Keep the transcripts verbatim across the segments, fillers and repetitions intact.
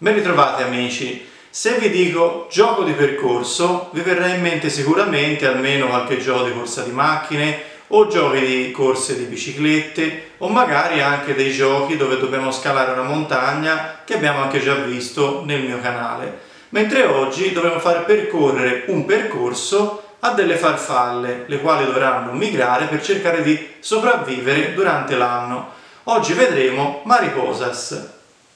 Ben ritrovati amici, se vi dico gioco di percorso vi verrà in mente sicuramente almeno qualche gioco di corsa di macchine o giochi di corse di biciclette o magari anche dei giochi dove dobbiamo scalare una montagna che abbiamo anche già visto nel mio canale. Mentre oggi dovremo far percorrere un percorso a delle farfalle, le quali dovranno migrare per cercare di sopravvivere durante l'anno. Oggi vedremo Mariposas.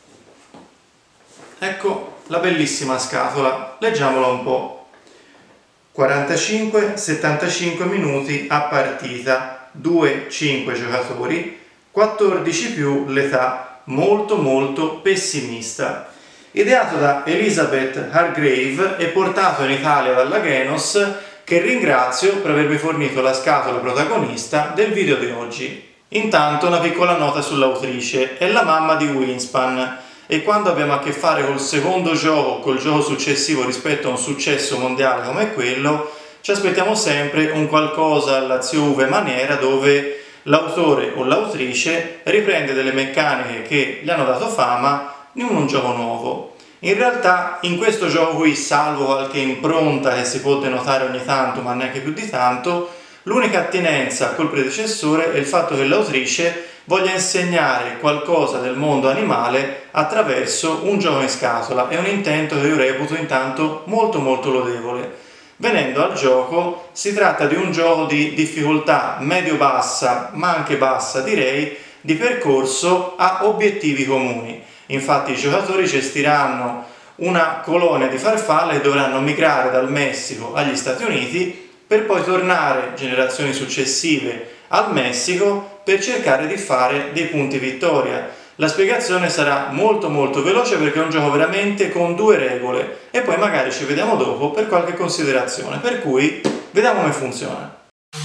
Ecco la bellissima scatola, leggiamola un po'. quarantacinque settantacinque minuti a partita, due cinque giocatori, quattordici più l'età, molto molto pessimista. Ideato da Elizabeth Hargrave e portato in Italia dalla Genos, che ringrazio per avermi fornito la scatola protagonista del video di oggi. Intanto una piccola nota sull'autrice: è la mamma di Wingspan, e quando abbiamo a che fare col secondo gioco, col gioco successivo rispetto a un successo mondiale come quello, ci aspettiamo sempre un qualcosa alla zio Uwe maniera, dove l'autore o l'autrice riprende delle meccaniche che gli hanno dato fama in un gioco nuovo. In realtà in questo gioco qui, salvo qualche impronta che si può denotare ogni tanto ma neanche più di tanto, l'unica attinenza col predecessore è il fatto che l'autrice voglia insegnare qualcosa del mondo animale attraverso un gioco in scatola. È un intento che io reputo intanto molto molto lodevole. Venendo al gioco, si tratta di un gioco di difficoltà medio-bassa, ma anche bassa direi, di percorso a obiettivi comuni. Infatti i giocatori gestiranno una colonia di farfalle che dovranno migrare dal Messico agli Stati Uniti per poi tornare generazioni successive al Messico per cercare di fare dei punti vittoria. La spiegazione sarà molto molto veloce perché è un gioco veramente con due regole e poi magari ci vediamo dopo per qualche considerazione, per cui vediamo come funziona.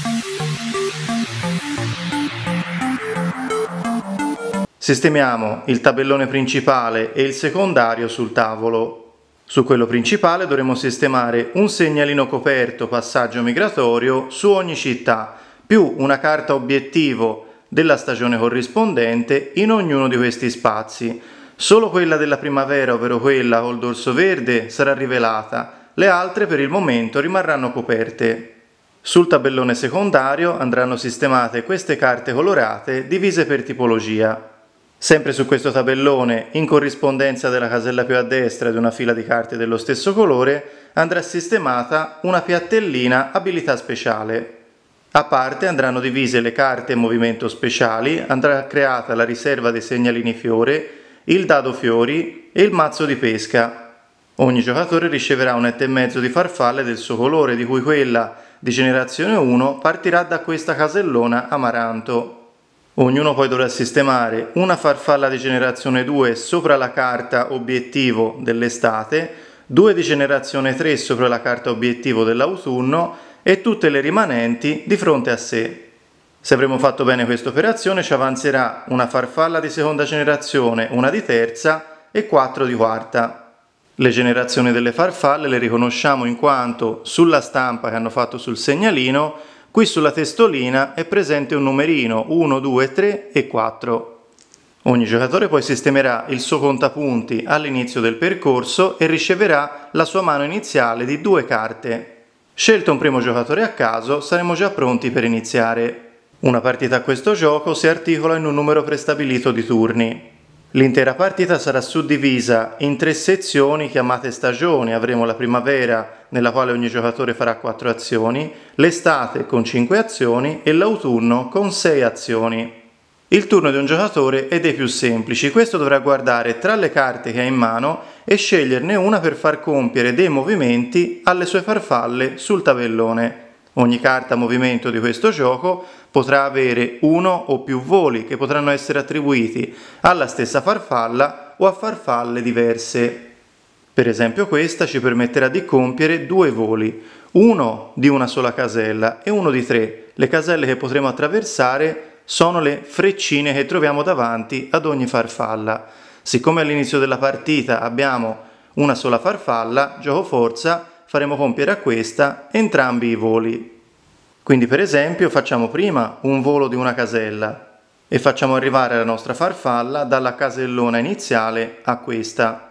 Sistemiamo il tabellone principale e il secondario sul tavolo. Su quello principale dovremo sistemare un segnalino coperto passaggio migratorio su ogni città, più una carta obiettivo della stagione corrispondente in ognuno di questi spazi. Solo quella della primavera, ovvero quella col dorso verde, sarà rivelata, le altre per il momento rimarranno coperte. Sul tabellone secondario andranno sistemate queste carte colorate divise per tipologia. Sempre su questo tabellone, in corrispondenza della casella più a destra di una fila di carte dello stesso colore, andrà sistemata una piattellina abilità speciale. A parte andranno divise le carte movimento speciali, andrà creata la riserva dei segnalini fiore, il dado fiori e il mazzo di pesca. Ogni giocatore riceverà un etto e mezzo di farfalle del suo colore, di cui quella di generazione uno partirà da questa casellona amaranto. Ognuno poi dovrà sistemare una farfalla di generazione due sopra la carta obiettivo dell'estate, due di generazione tre sopra la carta obiettivo dell'autunno e tutte le rimanenti di fronte a sé. Se avremo fatto bene questa operazione ci avanzerà una farfalla di seconda generazione, una di terza e quattro di quarta. Le generazioni delle farfalle le riconosciamo in quanto sulla stampa che hanno fatto sul segnalino, qui sulla testolina è presente un numerino uno, due, tre e quattro. Ogni giocatore poi sistemerà il suo contapunti all'inizio del percorso e riceverà la sua mano iniziale di due carte. Scelto un primo giocatore a caso, saremo già pronti per iniziare. Una partita a questo gioco si articola in un numero prestabilito di turni. L'intera partita sarà suddivisa in tre sezioni chiamate stagioni. Avremo la primavera, nella quale ogni giocatore farà quattro azioni, l'estate con cinque azioni e l'autunno con sei azioni. Il turno di un giocatore è dei più semplici. Questo dovrà guardare tra le carte che ha in mano e sceglierne una per far compiere dei movimenti alle sue farfalle sul tabellone. Ogni carta movimento di questo gioco potrà avere uno o più voli che potranno essere attribuiti alla stessa farfalla o a farfalle diverse. Per esempio questa ci permetterà di compiere due voli, uno di una sola casella e uno di tre. Le caselle che potremo attraversare sono le freccine che troviamo davanti ad ogni farfalla. Siccome all'inizio della partita abbiamo una sola farfalla, gioco forza, faremo compiere a questa entrambi i voli. Quindi per esempio facciamo prima un volo di una casella e facciamo arrivare la nostra farfalla dalla casellona iniziale a questa.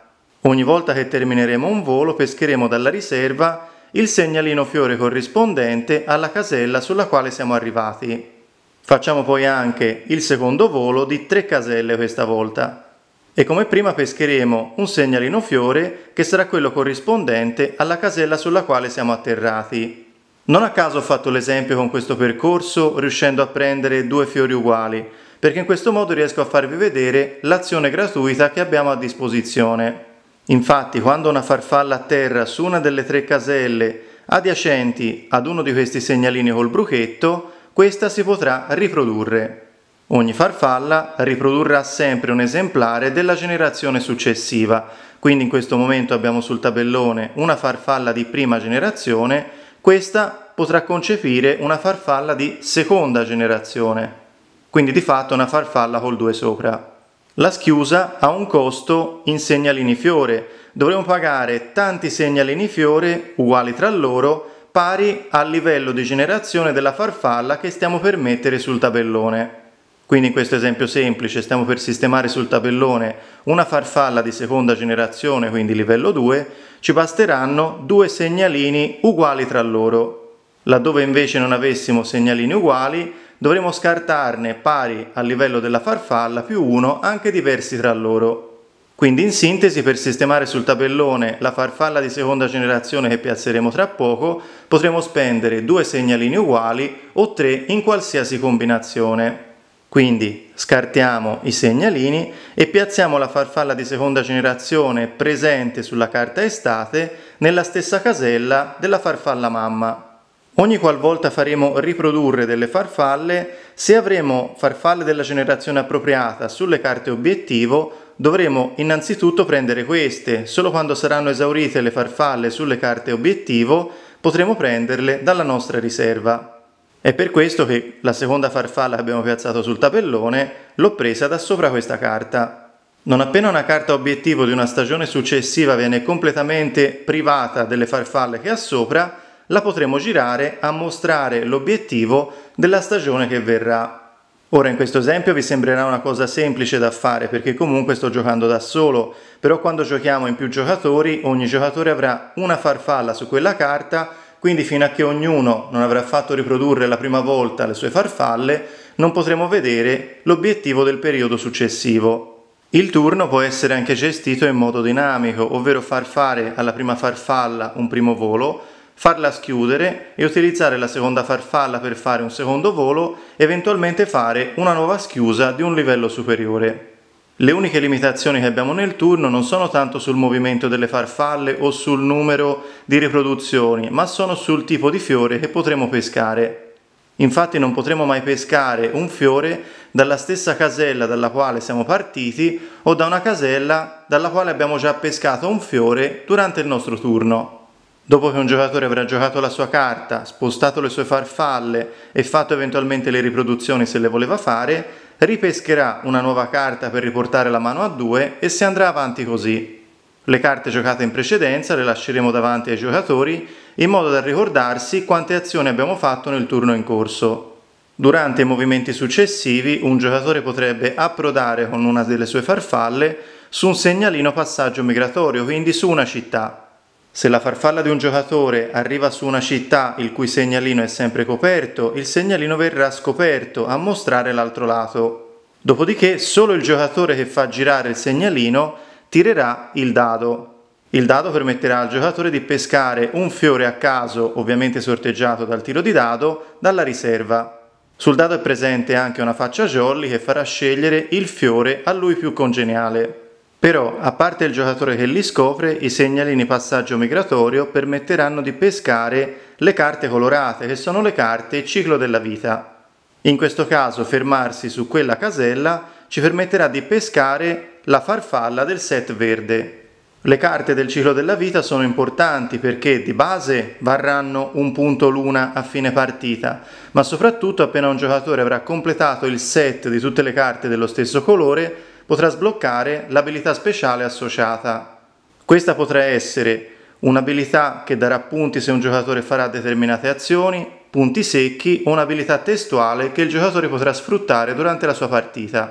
Ogni volta che termineremo un volo pescheremo dalla riserva il segnalino fiore corrispondente alla casella sulla quale siamo arrivati. Facciamo poi anche il secondo volo di tre caselle questa volta. E come prima pescheremo un segnalino fiore che sarà quello corrispondente alla casella sulla quale siamo atterrati. Non a caso ho fatto l'esempio con questo percorso riuscendo a prendere due fiori uguali, perché in questo modo riesco a farvi vedere l'azione gratuita che abbiamo a disposizione. Infatti, quando una farfalla atterra su una delle tre caselle adiacenti ad uno di questi segnalini col bruchetto, questa si potrà riprodurre. Ogni farfalla riprodurrà sempre un esemplare della generazione successiva, quindi in questo momento abbiamo sul tabellone una farfalla di prima generazione, questa potrà concepire una farfalla di seconda generazione, quindi di fatto una farfalla col due sopra. La schiusa ha un costo in segnalini fiore, dovremo pagare tanti segnalini fiore uguali tra loro, pari al livello di generazione della farfalla che stiamo per mettere sul tabellone. Quindi in questo esempio semplice stiamo per sistemare sul tabellone una farfalla di seconda generazione, quindi livello due, ci basteranno due segnalini uguali tra loro. Laddove invece non avessimo segnalini uguali, dovremo scartarne pari al livello della farfalla più uno anche diversi tra loro. Quindi in sintesi, per sistemare sul tabellone la farfalla di seconda generazione che piazzeremo tra poco, potremo spendere due segnalini uguali o tre in qualsiasi combinazione. Quindi scartiamo i segnalini e piazziamo la farfalla di seconda generazione presente sulla carta estate nella stessa casella della farfalla mamma. Ogni qualvolta faremo riprodurre delle farfalle, se avremo farfalle della generazione appropriata sulle carte obiettivo, dovremo innanzitutto prendere queste. Solo quando saranno esaurite le farfalle sulle carte obiettivo potremo prenderle dalla nostra riserva. È per questo che la seconda farfalla che abbiamo piazzato sul tabellone l'ho presa da sopra questa carta. Non appena una carta obiettivo di una stagione successiva viene completamente privata delle farfalle che ha sopra, la potremo girare a mostrare l'obiettivo della stagione che verrà. Ora in questo esempio vi sembrerà una cosa semplice da fare perché comunque sto giocando da solo, però quando giochiamo in più giocatori ogni giocatore avrà una farfalla su quella carta, quindi fino a che ognuno non avrà fatto riprodurre la prima volta le sue farfalle non potremo vedere l'obiettivo del periodo successivo. Il turno può essere anche gestito in modo dinamico, ovvero far fare alla prima farfalla un primo volo, farla schiudere e utilizzare la seconda farfalla per fare un secondo volo, eventualmente fare una nuova schiusa di un livello superiore. Le uniche limitazioni che abbiamo nel turno non sono tanto sul movimento delle farfalle o sul numero di riproduzioni, ma sono sul tipo di fiore che potremo pescare. Infatti non potremo mai pescare un fiore dalla stessa casella dalla quale siamo partiti o da una casella dalla quale abbiamo già pescato un fiore durante il nostro turno. Dopo che un giocatore avrà giocato la sua carta, spostato le sue farfalle e fatto eventualmente le riproduzioni se le voleva fare, ripescherà una nuova carta per riportare la mano a due e si andrà avanti così. Le carte giocate in precedenza le lasceremo davanti ai giocatori in modo da ricordarsi quante azioni abbiamo fatto nel turno in corso. Durante i movimenti successivi un giocatore potrebbe approdare con una delle sue farfalle su un segnalino passaggio migratorio, quindi su una città. Se la farfalla di un giocatore arriva su una città il cui segnalino è sempre coperto, il segnalino verrà scoperto a mostrare l'altro lato. Dopodiché solo il giocatore che fa girare il segnalino tirerà il dado. Il dado permetterà al giocatore di pescare un fiore a caso, ovviamente sorteggiato dal tiro di dado, dalla riserva. Sul dado è presente anche una faccia jolly che farà scegliere il fiore a lui più congeniale. Però, a parte il giocatore che li scopre, i segnalini passaggio migratorio permetteranno di pescare le carte colorate, che sono le carte ciclo della vita. In questo caso, fermarsi su quella casella ci permetterà di pescare la farfalla del set verde. Le carte del ciclo della vita sono importanti perché di base varranno un punto l'una a fine partita, ma soprattutto appena un giocatore avrà completato il set di tutte le carte dello stesso colore, potrà sbloccare l'abilità speciale associata. Questa potrà essere un'abilità che darà punti se un giocatore farà determinate azioni, punti secchi o un'abilità testuale che il giocatore potrà sfruttare durante la sua partita.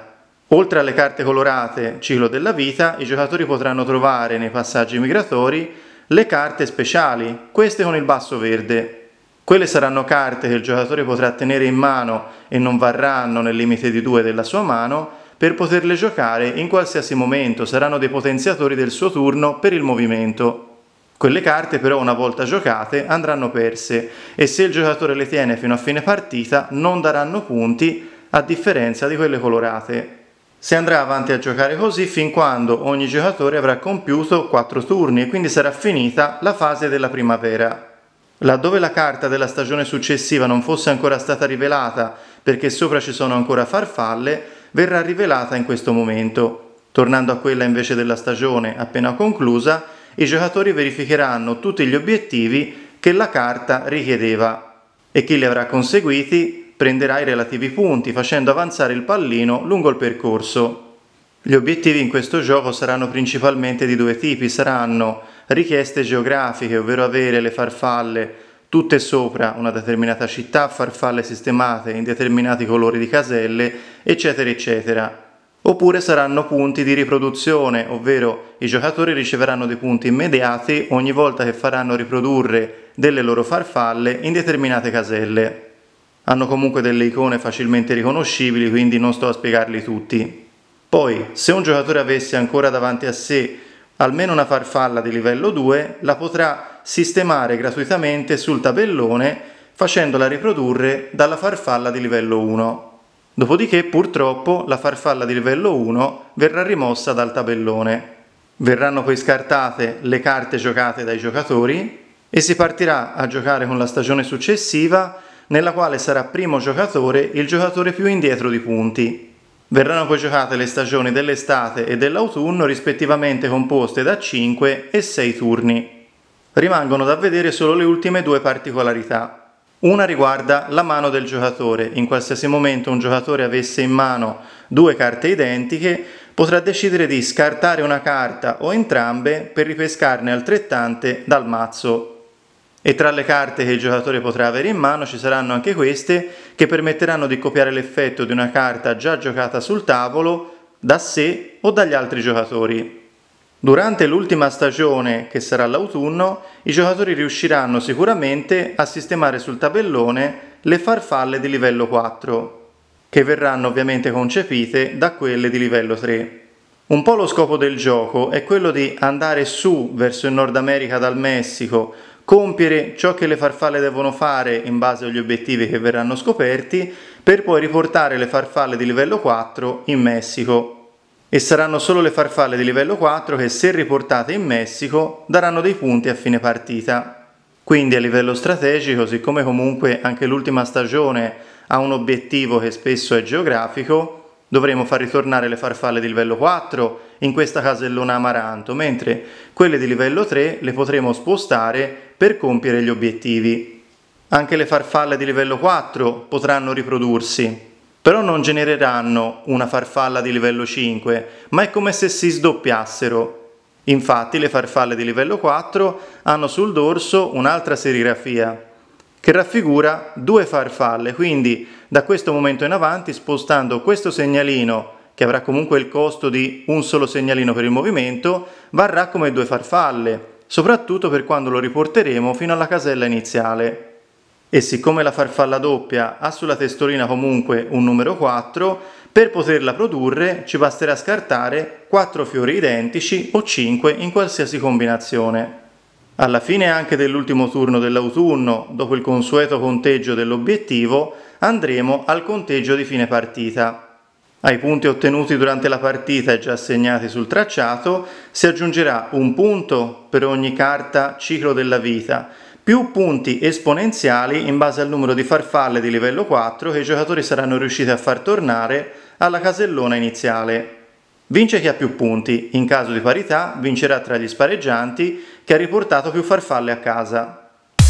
Oltre alle carte colorate ciclo della vita, i giocatori potranno trovare nei passaggi migratori le carte speciali, queste con il basso verde. Quelle saranno carte che il giocatore potrà tenere in mano e non varranno nel limite di due della sua mano per poterle giocare in qualsiasi momento, saranno dei potenziatori del suo turno per il movimento. Quelle carte però una volta giocate andranno perse e se il giocatore le tiene fino a fine partita non daranno punti, a differenza di quelle colorate. Si andrà avanti a giocare così fin quando ogni giocatore avrà compiuto quattro turni e quindi sarà finita la fase della primavera. Laddove la carta della stagione successiva non fosse ancora stata rivelata perché sopra ci sono ancora farfalle, verrà rivelata in questo momento. Tornando a quella invece della stagione appena conclusa, i giocatori verificheranno tutti gli obiettivi che la carta richiedeva e chi li avrà conseguiti prenderà i relativi punti facendo avanzare il pallino lungo il percorso. Gli obiettivi in questo gioco saranno principalmente di due tipi, saranno richieste geografiche, ovvero avere le farfalle tutte sopra una determinata città, farfalle sistemate in determinati colori di caselle, eccetera eccetera. Oppure saranno punti di riproduzione, ovvero i giocatori riceveranno dei punti immediati ogni volta che faranno riprodurre delle loro farfalle in determinate caselle. Hanno comunque delle icone facilmente riconoscibili, quindi non sto a spiegarli tutti. Poi, se un giocatore avesse ancora davanti a sé almeno una farfalla di livello due, la potrà sistemare gratuitamente sul tabellone facendola riprodurre dalla farfalla di livello uno. Dopodiché, purtroppo, la farfalla di livello uno verrà rimossa dal tabellone. Verranno poi scartate le carte giocate dai giocatori e si partirà a giocare con la stagione successiva, nella quale sarà primo giocatore il giocatore più indietro di punti. Verranno poi giocate le stagioni dell'estate e dell'autunno, rispettivamente composte da cinque e sei turni. Rimangono da vedere solo le ultime due particolarità. Una riguarda la mano del giocatore. In qualsiasi momento un giocatore avesse in mano due carte identiche, potrà decidere di scartare una carta o entrambe per ripescarne altrettante dal mazzo. E tra le carte che il giocatore potrà avere in mano ci saranno anche queste che permetteranno di copiare l'effetto di una carta già giocata sul tavolo da sé o dagli altri giocatori. Durante l'ultima stagione, che sarà l'autunno, i giocatori riusciranno sicuramente a sistemare sul tabellone le farfalle di livello quattro, che verranno ovviamente concepite da quelle di livello tre. Un po' lo scopo del gioco è quello di andare su verso il Nord America dal Messico, compiere ciò che le farfalle devono fare in base agli obiettivi che verranno scoperti, per poi riportare le farfalle di livello quattro in Messico. E saranno solo le farfalle di livello quattro che, se riportate in Messico, daranno dei punti a fine partita. Quindi a livello strategico, siccome comunque anche l'ultima stagione ha un obiettivo che spesso è geografico, dovremo far ritornare le farfalle di livello quattro in questa casellona amaranto, mentre quelle di livello tre le potremo spostare per compiere gli obiettivi. Anche le farfalle di livello quattro potranno riprodursi, però non genereranno una farfalla di livello cinque, ma è come se si sdoppiassero. Infatti le farfalle di livello quattro hanno sul dorso un'altra serigrafia che raffigura due farfalle, quindi da questo momento in avanti, spostando questo segnalino, che avrà comunque il costo di un solo segnalino per il movimento, varrà come due farfalle, soprattutto per quando lo riporteremo fino alla casella iniziale. E siccome la farfalla doppia ha sulla testolina comunque un numero quattro, per poterla produrre ci basterà scartare quattro fiori identici o cinque in qualsiasi combinazione. Alla fine anche dell'ultimo turno dell'autunno, dopo il consueto conteggio dell'obiettivo, andremo al conteggio di fine partita. Ai punti ottenuti durante la partita e già assegnati sul tracciato si aggiungerà un punto per ogni carta ciclo della vita, più punti esponenziali in base al numero di farfalle di livello quattro che i giocatori saranno riusciti a far tornare alla casellona iniziale. Vince chi ha più punti, in caso di parità vincerà tra gli spareggianti che ha riportato più farfalle a casa.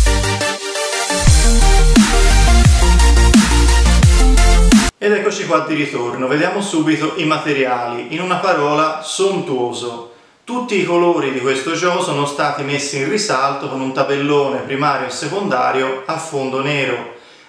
Ed eccoci qua di ritorno, vediamo subito i materiali, in una parola sontuoso. Tutti i colori di questo gioco sono stati messi in risalto con un tabellone primario e secondario a fondo nero.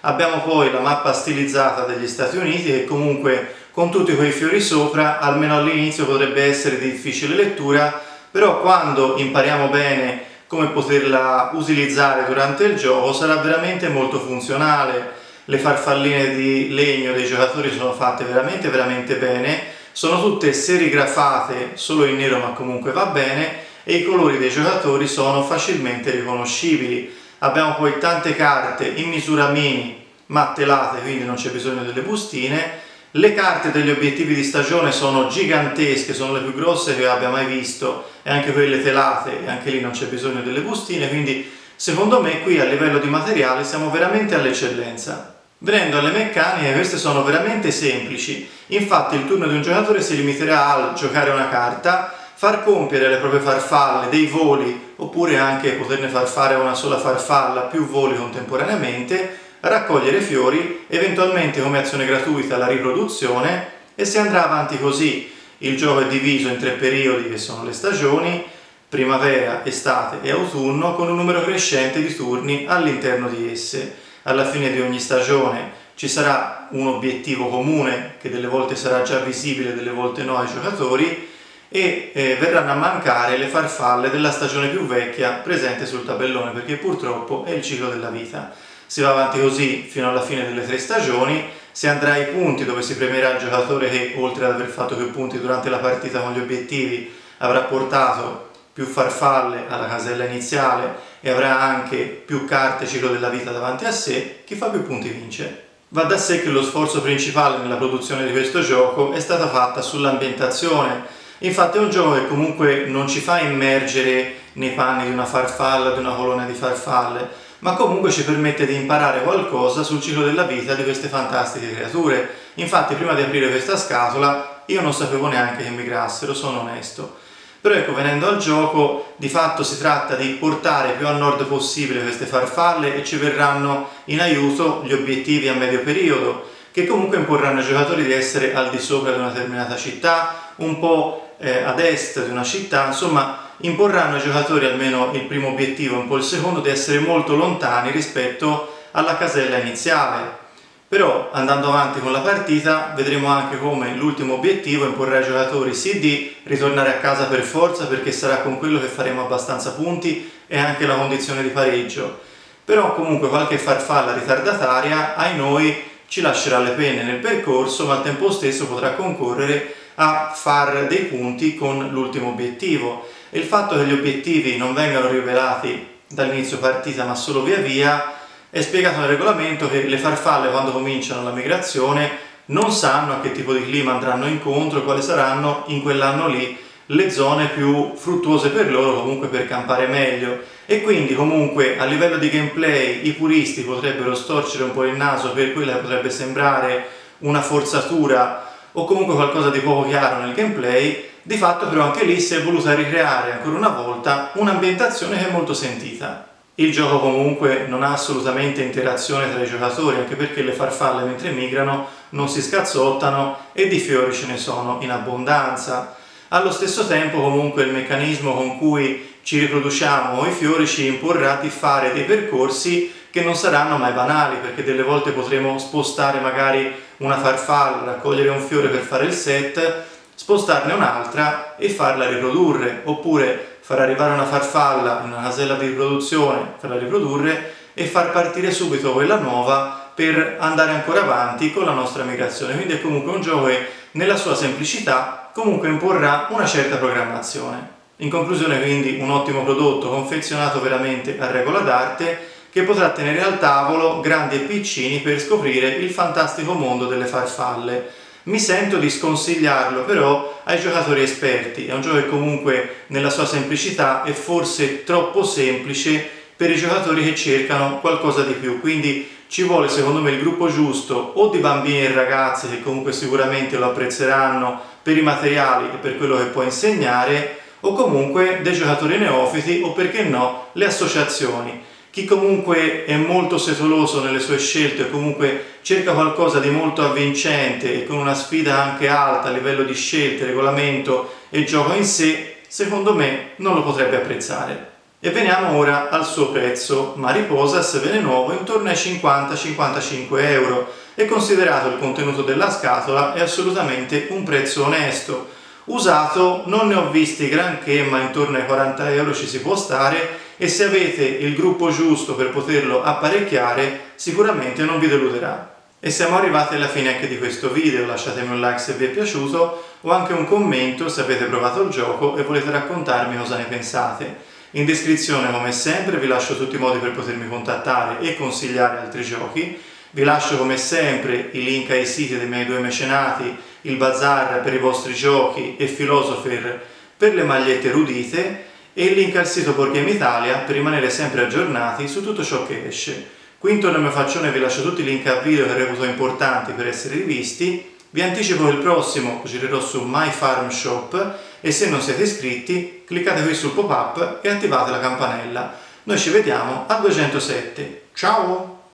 Abbiamo poi la mappa stilizzata degli Stati Uniti che comunque con tutti quei fiori sopra, almeno all'inizio potrebbe essere di difficile lettura, però quando impariamo bene come poterla utilizzare durante il gioco sarà veramente molto funzionale. Le farfalline di legno dei giocatori sono fatte veramente veramente bene, sono tutte serigrafate solo in nero ma comunque va bene, e i colori dei giocatori sono facilmente riconoscibili. Abbiamo poi tante carte in misura mini ma telate, quindi non c'è bisogno delle bustine. Le carte degli obiettivi di stagione sono gigantesche, sono le più grosse che abbia mai visto, e anche quelle telate, e anche lì non c'è bisogno delle bustine, quindi secondo me qui a livello di materiale siamo veramente all'eccellenza. Venendo alle meccaniche, queste sono veramente semplici, infatti il turno di un giocatore si limiterà al giocare una carta, far compiere alle proprie farfalle dei voli, oppure anche poterne far fare a una sola farfalla più voli contemporaneamente, raccogliere fiori, eventualmente come azione gratuita la riproduzione, e si andrà avanti così. Il gioco è diviso in tre periodi che sono le stagioni, primavera, estate e autunno, con un numero crescente di turni all'interno di esse. Alla fine di ogni stagione ci sarà un obiettivo comune che delle volte sarà già visibile, delle volte no ai giocatori, e eh, verranno a mancare le farfalle della stagione più vecchia presente sul tabellone, perché purtroppo è il ciclo della vita. Si va avanti così fino alla fine delle tre stagioni, si andrà ai punti dove si premierà il giocatore che, oltre ad aver fatto più punti durante la partita con gli obiettivi, avrà portato più farfalle alla casella iniziale e avrà anche più carte ciclo della vita davanti a sé. Chi fa più punti vince. Va da sé che lo sforzo principale nella produzione di questo gioco è stata fatta sull'ambientazione. Infatti è un gioco che comunque non ci fa immergere nei panni di una farfalla, di una colonia di farfalle, ma comunque ci permette di imparare qualcosa sul ciclo della vita di queste fantastiche creature. Infatti prima di aprire questa scatola io non sapevo neanche che migrassero, sono onesto. Però ecco, venendo al gioco, di fatto si tratta di portare più a nord possibile queste farfalle e ci verranno in aiuto gli obiettivi a medio periodo, che comunque imporranno ai giocatori di essere al di sopra di una determinata città, un po' eh, ad est di una città, insomma imporranno ai giocatori, almeno il primo obiettivo, un po' il secondo, di essere molto lontani rispetto alla casella iniziale. Però andando avanti con la partita vedremo anche come l'ultimo obiettivo imporrà ai giocatori sì di ritornare a casa per forza, perché sarà con quello che faremo abbastanza punti e anche la condizione di pareggio, però comunque qualche farfalla ritardataria, ai noi, ci lascerà le penne nel percorso, ma al tempo stesso potrà concorrere a fare dei punti con l'ultimo obiettivo. E il fatto che gli obiettivi non vengano rivelati dall'inizio partita ma solo via via è spiegato nel regolamento, che le farfalle quando cominciano la migrazione non sanno a che tipo di clima andranno incontro, quali saranno in quell'anno lì le zone più fruttuose per loro, comunque per campare meglio, e quindi comunque a livello di gameplay i puristi potrebbero storcere un po' il naso per quella che potrebbe sembrare una forzatura o comunque qualcosa di poco chiaro nel gameplay. Di fatto però anche lì si è voluta ricreare ancora una volta un'ambientazione che è molto sentita. Il gioco comunque non ha assolutamente interazione tra i giocatori, anche perché le farfalle mentre migrano non si scazzottano e di fiori ce ne sono in abbondanza. Allo stesso tempo comunque il meccanismo con cui ci riproduciamo con i fiori ci imporrà di fare dei percorsi che non saranno mai banali, perché delle volte potremo spostare magari una farfalla, raccogliere un fiore per fare il set, spostarne un'altra e farla riprodurre, oppure far arrivare una farfalla in una casella di riproduzione, farla riprodurre e far partire subito quella nuova per andare ancora avanti con la nostra migrazione. Quindi è comunque un gioco che nella sua semplicità comunque imporrà una certa programmazione. In conclusione quindi un ottimo prodotto confezionato veramente a regola d'arte, che potrà tenere al tavolo grandi e piccini per scoprire il fantastico mondo delle farfalle. Mi sento di sconsigliarlo però ai giocatori esperti. È un gioco che comunque nella sua semplicità è forse troppo semplice per i giocatori che cercano qualcosa di più, quindi ci vuole secondo me il gruppo giusto, o di bambini e ragazzi che comunque sicuramente lo apprezzeranno per i materiali e per quello che può insegnare, o comunque dei giocatori neofiti, o perché no le associazioni. Chi comunque è molto setoloso nelle sue scelte o comunque cerca qualcosa di molto avvincente e con una sfida anche alta a livello di scelte, regolamento e gioco in sé, secondo me non lo potrebbe apprezzare. E veniamo ora al suo prezzo. Mariposas viene nuovo intorno ai cinquanta cinquantacinque euro e considerato il contenuto della scatola è assolutamente un prezzo onesto. Usato non ne ho visti granché, ma intorno ai quaranta euro ci si può stare, e se avete il gruppo giusto per poterlo apparecchiare sicuramente non vi deluderà. E siamo arrivati alla fine anche di questo video. Lasciatemi un like se vi è piaciuto o anche un commento se avete provato il gioco e volete raccontarmi cosa ne pensate. In descrizione, come sempre, vi lascio tutti i modi per potermi contattare e consigliare altri giochi. Vi lascio come sempre i link ai siti dei miei due mecenati, il Bazar per i vostri giochi e Philosopher per le magliette erudite, e il link al sito Board Game Italia per rimanere sempre aggiornati su tutto ciò che esce. Qui intorno al mio faccione vi lascio tutti i link a video che reputo importanti per essere rivisti. Vi anticipo che il prossimo lo girerò su My Farm Shop, e se non siete iscritti cliccate qui sul pop-up e attivate la campanella. Noi ci vediamo a duecentosette. Ciao!